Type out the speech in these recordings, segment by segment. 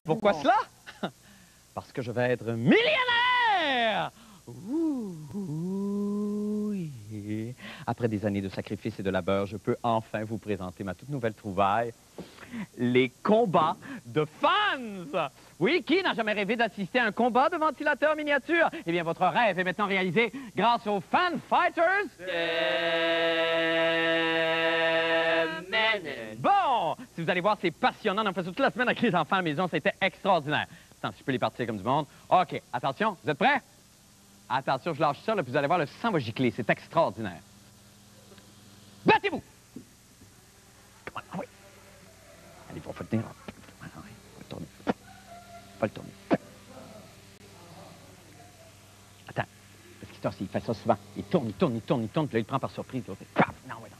Pourquoi cela? Parce que je vais être millionnaire! Oui. Après des années de sacrifices et de labeur, je peux enfin vous présenter ma toute nouvelle trouvaille, les combats de fans! Oui, qui n'a jamais rêvé d'assister à un combat de ventilateur miniature? Eh bien, votre rêve est maintenant réalisé grâce aux Fan Fighters. Bon, si vous allez voir, c'est passionnant. On en fait ça toute la semaine avec les enfants à la maison. C'était extraordinaire. Attends, si je peux les partir comme du monde. OK, attention, vous êtes prêts? Attention, je lâche ça, là, puis vous allez voir, le sang va gicler. C'est extraordinaire. Battez-vous! Ah oui. Allez, faut le tenir. Ah oui, faut le tourner. Faut le tourner. Attends. Parce qu'il fait ça souvent. Il tourne, puis là, il prend par surprise. Là. Paf! Non, oui, non.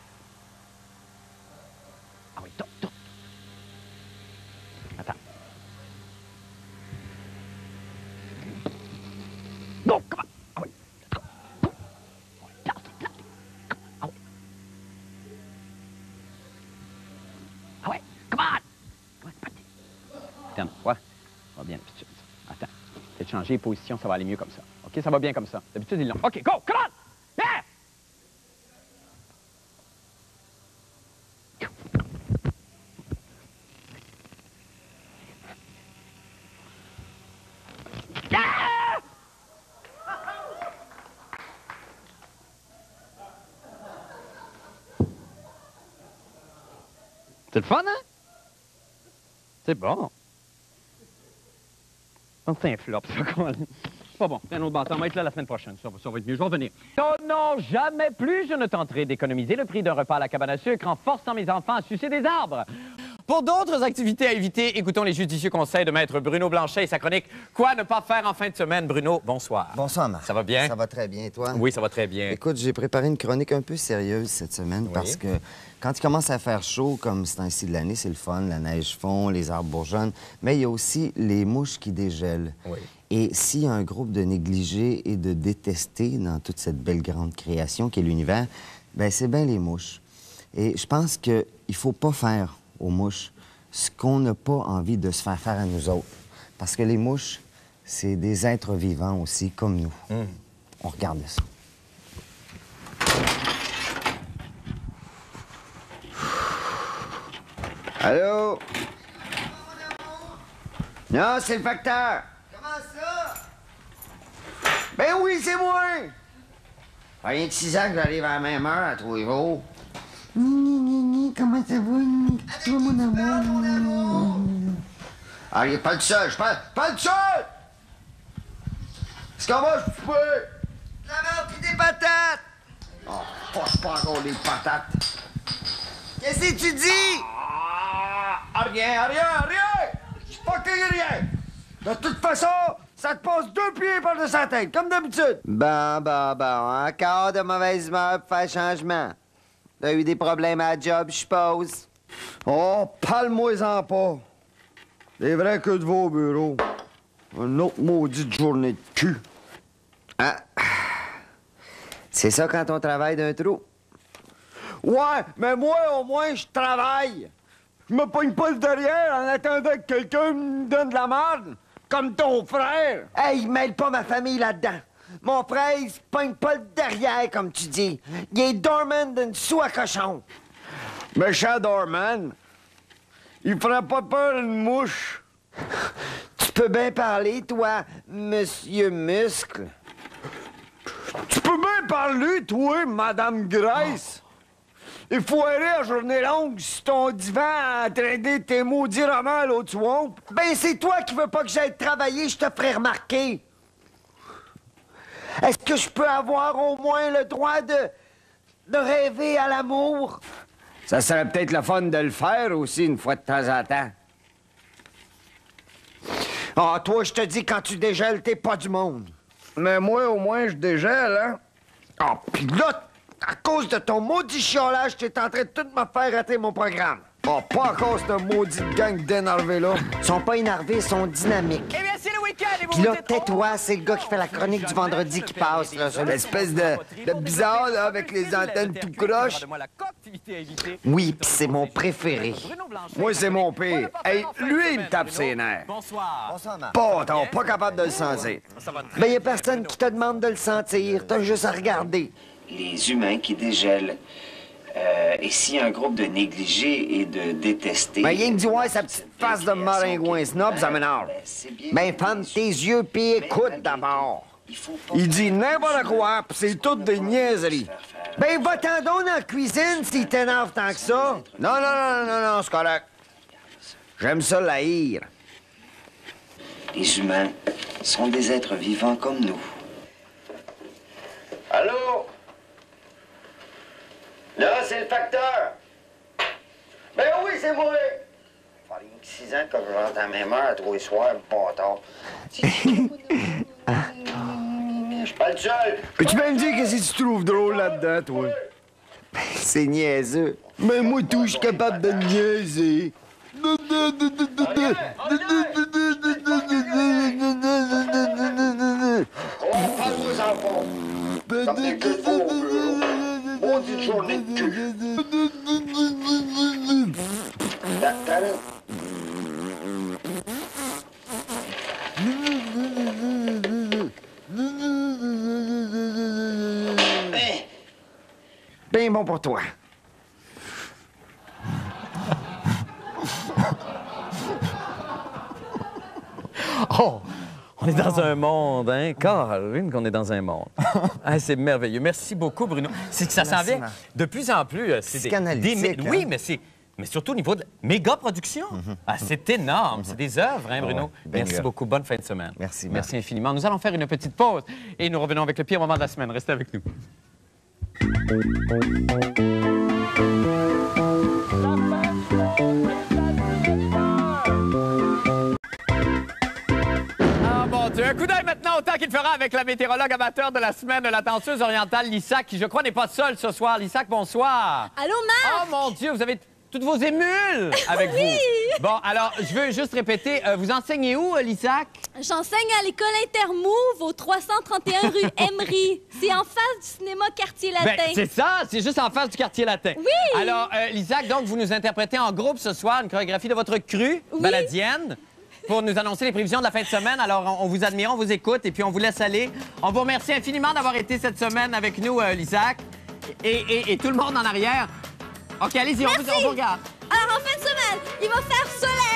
Ah oui, tourne. Attends. Non, comment? Ah oui. Ah ouais, come on! Attends, ouais, ça va bien d'habitude. Attends, peut-être changer de position, ça va aller mieux comme ça. OK, ça va bien comme ça. D'habitude, ils l'ont. OK, go, come on! Yeah! Yeah! C'est le fun, hein? C'est bon. C'est un flop, ça. C'est pas bon. Un autre bâton. On va être là la semaine prochaine. Ça va être mieux. Je vais revenir. Oh non, jamais plus je ne tenterai d'économiser le prix d'un repas à la cabane à sucre en forçant mes enfants à sucer des arbres. Pour d'autres activités à éviter, écoutons les judicieux conseils de Maître Bruno Blanchet et sa chronique « Quoi ne pas faire en fin de semaine ». Bruno, bonsoir. Bonsoir, Marc. Ça va bien? Ça va très bien, et toi? Oui, ça va très bien. Écoute, j'ai préparé une chronique un peu sérieuse cette semaine parce que quand il commence à faire chaud, comme ce temps-ci de l'année, c'est le fun, la neige fond, les arbres bourgeonnent, mais il y a aussi les mouches qui dégèlent. Oui. Et s'il y a un groupe de négligés et de détestés dans toute cette belle grande création qu'est l'univers, bien, c'est bien les mouches. Et je pense qu'il ne faut pas faire aux mouches ce qu'on n'a pas envie de se faire faire à nous autres. Parce que les mouches, c'est des êtres vivants aussi, comme nous. On regarde ça. Allô? Non, c'est le facteur. Comment ça? Ben oui, c'est moi! Rien de 6 ans que j'arrive à la même heure à tous les jours. Comment ça va? Toi, mon amour. Allez, pas le seul, pas le seul! Est-ce qu'on va se couper? De la merde pis des patates! Oh, pas encore des patates. Qu'est-ce que tu dis? Rien! Je suis pas cueilli rien! De toute façon, ça te passe 2 pieds par-dessus la tête, comme d'habitude. Bon. Encore de mauvaise humeur pour faire changement. T'as eu des problèmes à la job, je suppose. Oh, parle-moi-en pas. C'est vrai que de vos bureaux. Une autre maudite journée de cul. Ah. C'est ça quand on travaille d'un trou. Ouais, mais moi, au moins, je travaille. Je me pogne pas le derrière en attendant que quelqu'un me donne de la merde, comme ton frère. Hey, mêle pas ma famille là-dedans. Mon frère, il se pogne pas le derrière, comme tu dis. Il est dormant d'une soie à cochon. Méchant Dorman. Il ferait pas peur à une mouche. Tu peux bien parler, toi, Monsieur Muscle. Tu peux bien parler, toi, Madame Grace. Il faut aller à journée longue sur ton divan à trader tes maudits romans à l'autre swamp. Ben, c'est toi qui veux pas que j'aille travailler, je te ferai remarquer. Est-ce que je peux avoir au moins le droit de rêver à l'amour? Ça serait peut-être le fun de le faire aussi une fois de temps en temps. Ah, toi, je te dis, quand tu dégèles, t'es pas du monde. Mais moi, au moins, je dégèle, hein? Ah, pis là, à cause de ton maudit chiolage, t'es en train de tout me faire rater mon programme. Oh, pas à cause de maudite gang d'énervés là. Ils sont pas énervés, ils sont dynamiques. Eh bien, c'est le week-end et Puis là, tais-toi, c'est le gars qui fait la chronique du vendredi qui passe, là. L'espèce de bizarre, là, avec les antennes tout croches. Oui, puis c'est mon préféré. Moi, c'est mon père. Hey, lui, il me tape ses nerfs. Bonsoir. Pas, t'es pas capable de le sentir. Ben, y a personne qui te demande de le sentir. T'as juste à regarder. Les humains qui dégèlent. Et si un groupe de négligés et de détestés... Ben, il me dit, ouais, sa petite face de maringouin snob, ça m'énerve. Ben, ferme tes yeux puis écoute d'abord. Il dit n'importe quoi, pis c'est toutes des niaiseries. Ben, va-t'en donc dans la cuisine s'il t'énerve tant que ça. Non, c'est correct. J'aime ça l'haïr. Les humains sont des êtres vivants comme nous. Allô? Là, c'est le facteur. Ben oui, c'est moi. Ça fait rien que 6 ans que je rentre à la même heure à tous les soirs, bâtard. Je suis pas le seul. Tu peux me dire qu'est-ce que tu trouves drôle là-dedans, toi? C'est niaiseux. Mais moi, tout, je suis capable de niaiser. On parle aux enfants. Comme des queues de veau. Maudite journée de cul. Ben bon pour toi. Oh! On est dans un monde, hein? Caroline, qu'on est dans un monde. Ah, c'est merveilleux. Merci beaucoup, Bruno. C'est que ça s'en vient de plus en plus. C'est psychanalytique, oui, mais surtout au niveau de la méga production. Ah, c'est énorme. C'est des œuvres, hein, Bruno? Ouais, ben Merci beaucoup. Bonne fin de semaine. Merci, Merci infiniment. Nous allons faire une petite pause et nous revenons avec le pire moment de la semaine. Restez avec nous. Un coup d'œil maintenant au temps qu'il fera avec la météorologue amateur de la semaine, la danseuse orientale Lissac, qui, je crois, n'est pas seule ce soir. Lissac, bonsoir. Allô, Marc? Oh, mon Dieu, vous avez toutes vos émules avec Oui! vous. Bon, alors, je veux juste répéter, vous enseignez où, Lissac? J'enseigne à l'école Intermove au 331 rue Emery. C'est en face du cinéma Quartier Latin. Ben, c'est ça, c'est juste en face du quartier latin. Oui! Alors, Lissac, donc, vous nous interprétez en groupe ce soir une chorégraphie de votre crue baladienne pour nous annoncer les prévisions de la fin de semaine. Alors, on vous admire, on vous écoute et puis on vous laisse aller. On vous remercie infiniment d'avoir été cette semaine avec nous, Lissac, et tout le monde en arrière. OK, allez-y, on vous regarde. Alors, en fin de semaine, il va faire soleil.